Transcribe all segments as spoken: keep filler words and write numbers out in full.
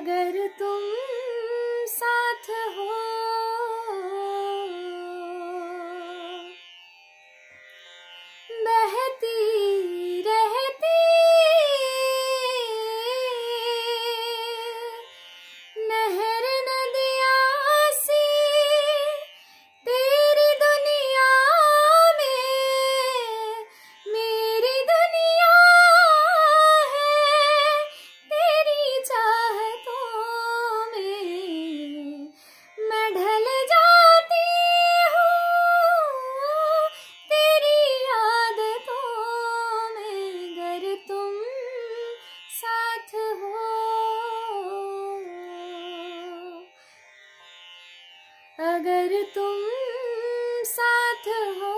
अगर तुम साथ हो, बहती रहती नहर नदियाँ सी तेरी दुनिया में मेरी दुनिया है, तेरी चाहतों में मैं ढल जाती हूँ, तेरी आदतों में। अगर तुम साथ हो, अगर तुम साथ हो,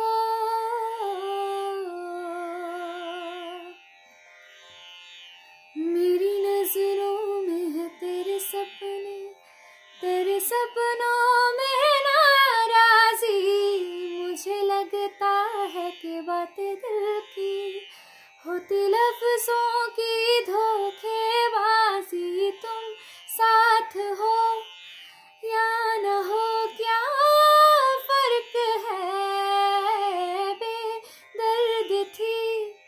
मेरी नजरों में है तेरे सपने, तेरे सपनों में है नाराजी। मुझे लगता है कि बातें दिल की होती लफ्जों की धोखेबाजी। तुम साथ हो या न हो क्या फर्क है, बेदर्द थी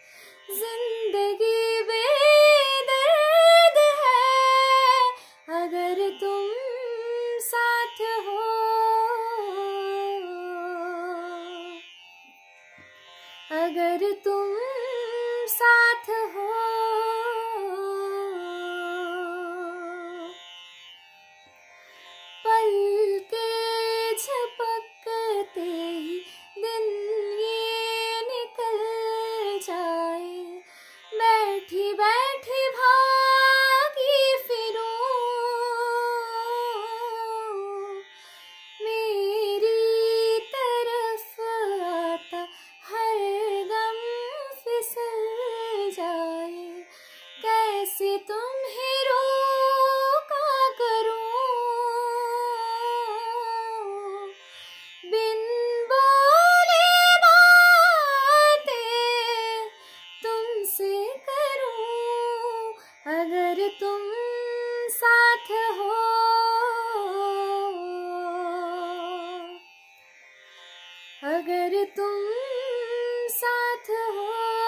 जिंदगी बेदर्द है। अगर तुम साथ हो, अगर तुम साथ हो, पल के झपकते ही दिन ये निकल जाए, बैठी बैठी भागी फिरूं, मेरी तरफ आता हर गम फिसल जाए। कैसे तुम्हें रोका करूं, बिन बोले बातें तुमसे करूं। अगर तुम साथ हो, अगर तुम साथ हो,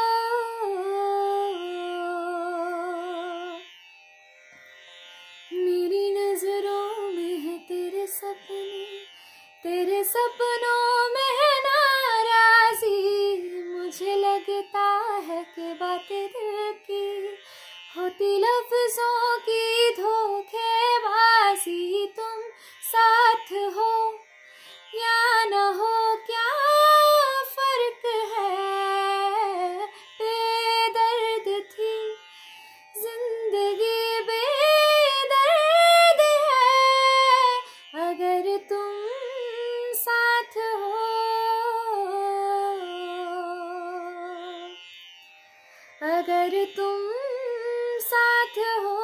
मेरी नजरों में है तेरे सपने, तेरे सपनों में है नाराजी। मुझे लगता है कि बातें दिल की होती लफ्जों की धोखेबाजी। तुम साथ हो या न हो क्या फर्क है, बेदर्द थी जिंदगी बेदर्द है। अगर तुम साथ हो, अगर तुम साथ हो,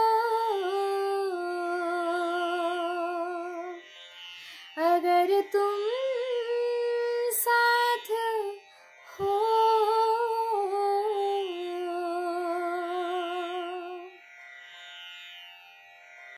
अगर तुम